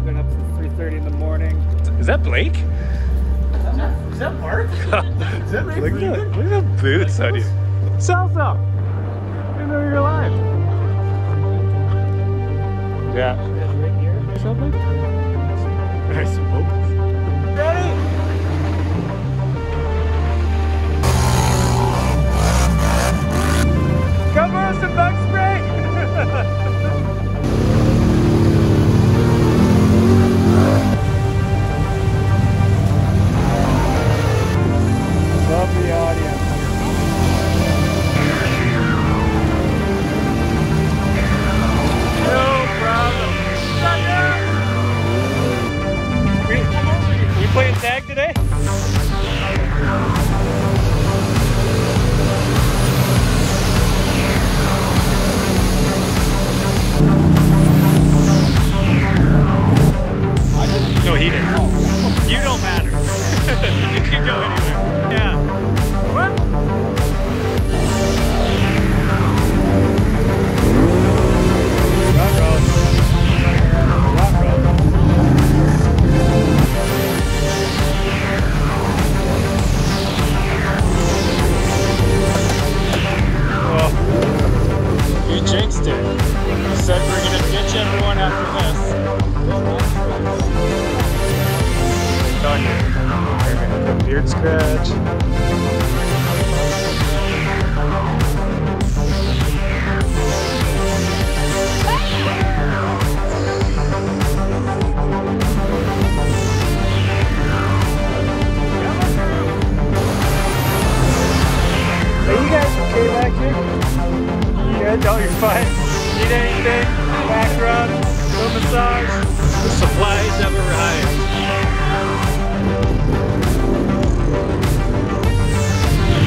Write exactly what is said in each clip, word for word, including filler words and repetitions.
been up since three thirty in the morning. Is that Blake? Is that, is that Mark? Is that Ray look, at Freeman? the, look at the boots on you. Salsa! I didn't know you were alive. Yeah. Right here. Something? I suppose. Ready? Come on, some bug spray! Love the audience. No problem. We, we playing tag today? No, he didn't. You don't matter. You can go anywhere. Yeah. What? Rock roll. Rock roll. Oh. You jinxed it. You said we're gonna ditch everyone after this. On here. Beard scratch. Are you guys okay back here? Good? Oh, you're fine. Need anything? Back rub? Little massage? The supplies have arrived.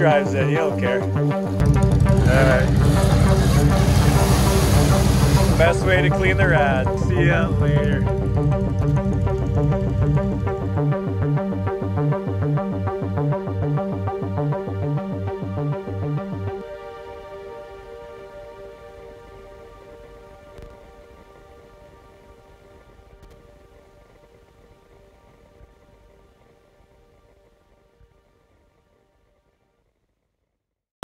drives it. He don't care. Alright. Best way to clean the rad. See ya later.